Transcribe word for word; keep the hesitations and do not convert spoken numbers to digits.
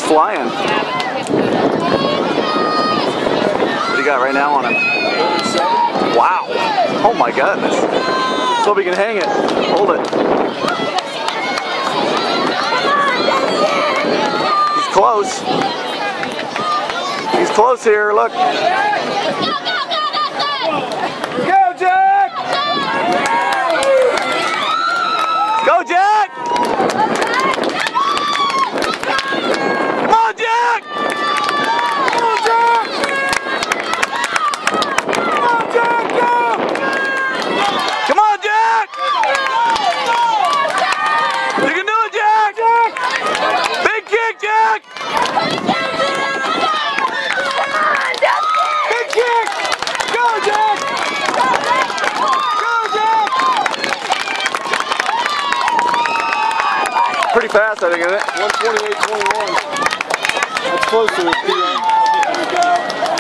flying. What do you got right now on him? Wow. Oh my goodness. Let's hope he can hang it. Hold it. He's close. He's close here, look. Go, Jack! Go, Jack! Come on, Jack! Come on, Jack! Come on, Jack, go! Come on, Jack! You can do it, Jack! Big kick, Jack! Big kick! Go, Jack! Go, Jack! Pretty fast, I think, isn't it? one twenty-eight twenty-one. That's close to it, P M.